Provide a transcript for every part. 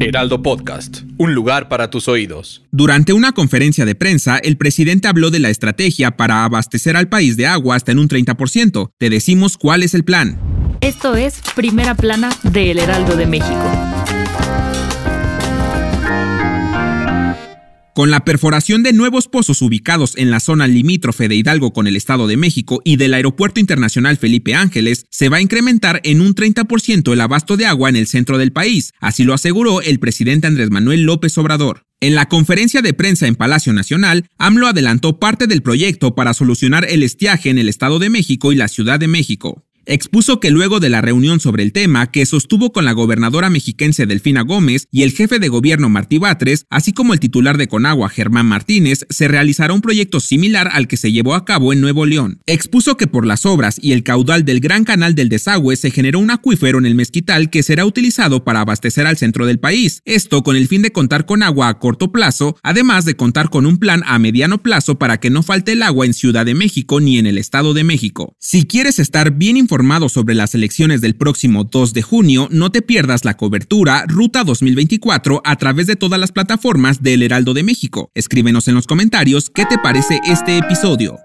Heraldo Podcast, un lugar para tus oídos. Durante una conferencia de prensa, el presidente habló de la estrategia para abastecer al país de agua hasta en un 30%. Te decimos cuál es el plan. Esto es Primera Plana de El Heraldo de México. Con la perforación de nuevos pozos ubicados en la zona limítrofe de Hidalgo con el Estado de México y del Aeropuerto Internacional Felipe Ángeles, se va a incrementar en un 30% el abasto de agua en el centro del país, así lo aseguró el presidente Andrés Manuel López Obrador. En la conferencia de prensa en Palacio Nacional, AMLO adelantó parte del proyecto para solucionar el estiaje en el Estado de México y la Ciudad de México. Expuso que luego de la reunión sobre el tema que sostuvo con la gobernadora mexiquense Delfina Gómez y el jefe de gobierno Martí Batres, así como el titular de Conagua Germán Martínez, se realizará un proyecto similar al que se llevó a cabo en Nuevo León. Expuso que por las obras y el caudal del Gran Canal del Desagüe se generó un acuífero en el Mezquital que será utilizado para abastecer al centro del país, esto con el fin de contar con agua a corto plazo, además de contar con un plan a mediano plazo para que no falte el agua en Ciudad de México ni en el Estado de México. Si quieres estar bien informado sobre las elecciones del próximo 2 de junio, no te pierdas la cobertura Ruta 2024 a través de todas las plataformas del Heraldo de México. Escríbenos en los comentarios qué te parece este episodio.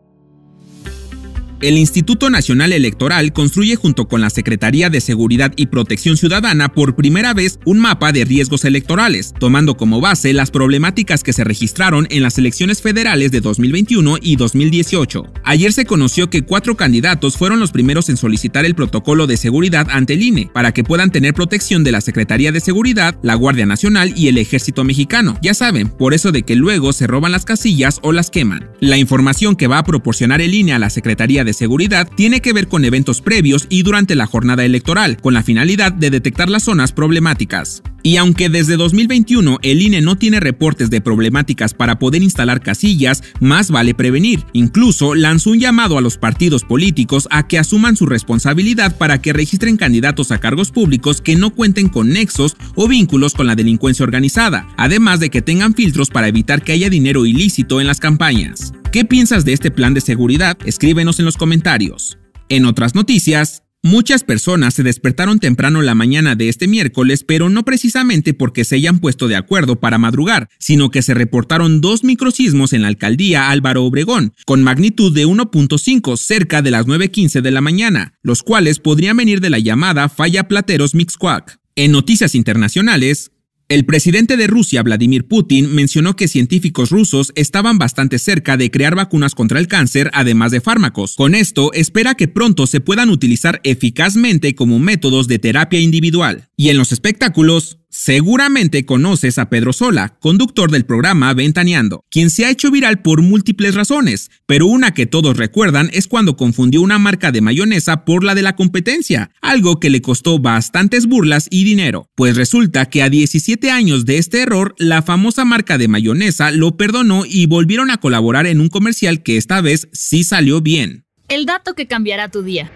El Instituto Nacional Electoral construye junto con la Secretaría de Seguridad y Protección Ciudadana por primera vez un mapa de riesgos electorales, tomando como base las problemáticas que se registraron en las elecciones federales de 2021 y 2018. Ayer se conoció que 4 candidatos fueron los primeros en solicitar el protocolo de seguridad ante el INE, para que puedan tener protección de la Secretaría de Seguridad, la Guardia Nacional y el Ejército Mexicano. Ya saben, por eso de que luego se roban las casillas o las queman. La información que va a proporcionar el INE a la Secretaría de Seguridad tiene que ver con eventos previos y durante la jornada electoral, con la finalidad de detectar las zonas problemáticas. Y aunque desde 2021 el INE no tiene reportes de problemáticas para poder instalar casillas, más vale prevenir. Incluso lanzó un llamado a los partidos políticos a que asuman su responsabilidad para que registren candidatos a cargos públicos que no cuenten con nexos o vínculos con la delincuencia organizada, además de que tengan filtros para evitar que haya dinero ilícito en las campañas. ¿Qué piensas de este plan de seguridad? Escríbenos en los comentarios. En otras noticias, muchas personas se despertaron temprano la mañana de este miércoles, pero no precisamente porque se hayan puesto de acuerdo para madrugar, sino que se reportaron 2 microsismos en la alcaldía Álvaro Obregón, con magnitud de 1.5 cerca de las 9:15 de la mañana, los cuales podrían venir de la llamada falla Plateros-Mixcoac. En noticias internacionales, el presidente de Rusia, Vladimir Putin, mencionó que científicos rusos estaban bastante cerca de crear vacunas contra el cáncer, además de fármacos. Con esto, espera que pronto se puedan utilizar eficazmente como métodos de terapia individual. Y en los espectáculos, seguramente conoces a Pedro Sola, conductor del programa Ventaneando, quien se ha hecho viral por múltiples razones, pero una que todos recuerdan es cuando confundió una marca de mayonesa por la de la competencia, algo que le costó bastantes burlas y dinero. Pues resulta que a 17 años de este error, la famosa marca de mayonesa lo perdonó y volvieron a colaborar en un comercial que esta vez sí salió bien. El dato que cambiará tu día.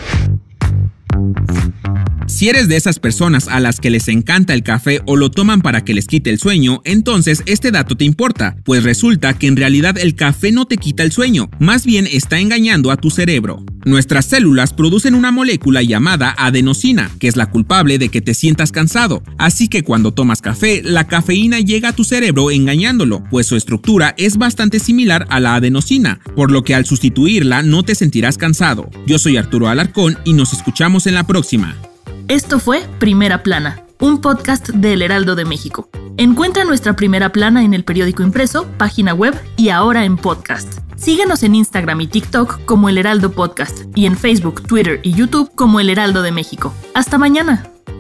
Si eres de esas personas a las que les encanta el café o lo toman para que les quite el sueño, entonces este dato te importa, pues resulta que en realidad el café no te quita el sueño, más bien está engañando a tu cerebro. Nuestras células producen una molécula llamada adenosina, que es la culpable de que te sientas cansado, así que cuando tomas café, la cafeína llega a tu cerebro engañándolo, pues su estructura es bastante similar a la adenosina, por lo que al sustituirla no te sentirás cansado. Yo soy Arturo Alarcón y nos escuchamos en la próxima. Esto fue Primera Plana, un podcast de El Heraldo de México. Encuentra nuestra Primera Plana en el periódico impreso, página web y ahora en podcast. Síguenos en Instagram y TikTok como El Heraldo Podcast y en Facebook, Twitter y YouTube como El Heraldo de México. ¡Hasta mañana!